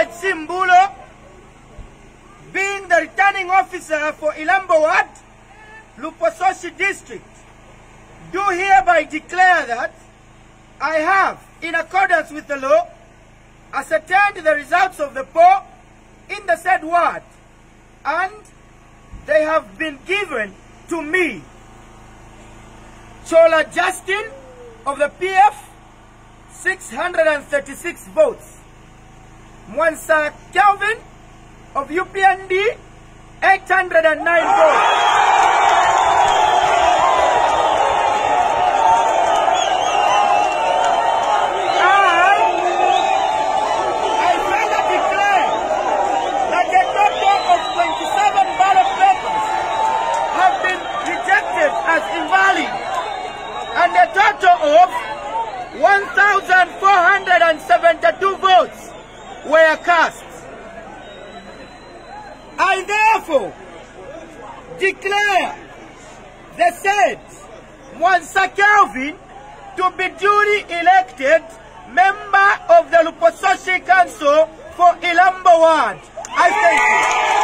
Edward Simbulo, being the returning officer for Ilambo Ward, Lupososhi District, do hereby declare that I have, in accordance with the law, ascertained the results of the poll in the said ward, and they have been given to me. Chola Justin of the PF, 636 votes. Mwansa Kelvin of Upnd, 809 votes. And a total of 1,472 votes were cast. I therefore declare the said Mwansa Kelvin to be duly elected member of the Lupososhi Council for Ilambo Ward. I thank you.